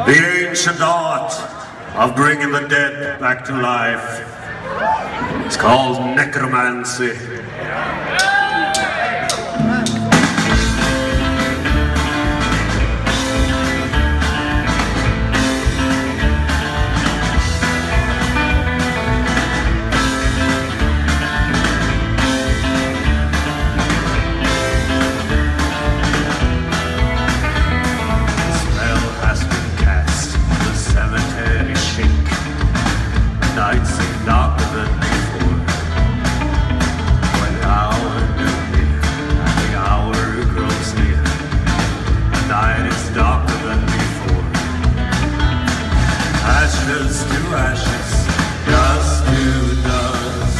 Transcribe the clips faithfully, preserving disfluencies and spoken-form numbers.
The ancient art of bringing the dead back to life. It's called Necromancy. Ashes to ashes, dust to dust.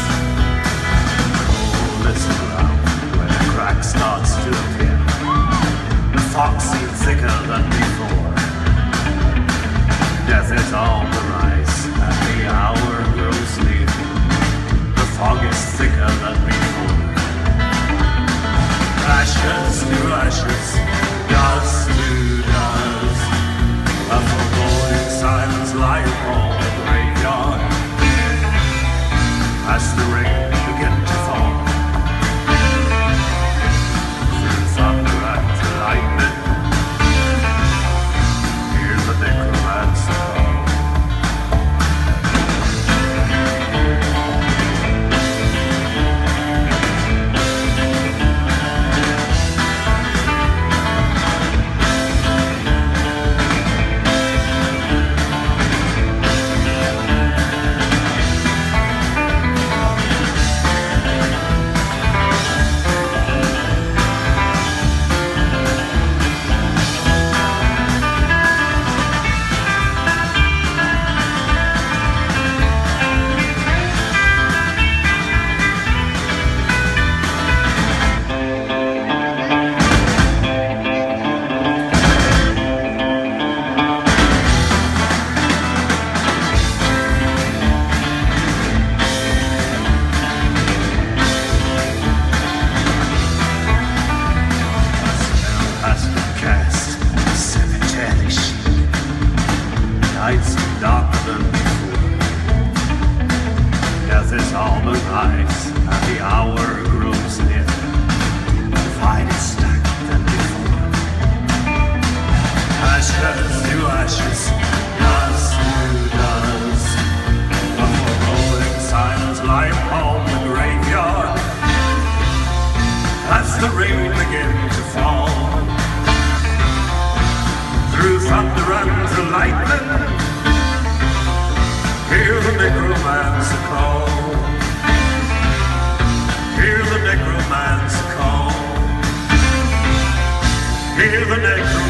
Cold is around where the crack starts to appear. The fog seems thicker than before. Death is on the rise and the hour grows near. The fog is thicker than before. Ashes to ashes, dust to dust. A foreboding silence lies upon the graveyard as the rain begin to fall. Through thunder and lightning, hear the necromancer call. Nights darker than before. Death is on the rise and the hour grows near. The fight is stacked than before. Ashes to ashes, dust to dust. A foreboding silence lie upon the graveyard as the rain begins to fall. Through thunder and through lightning, hear the necromancer call. Hear the necromancer call. Hear the necromancer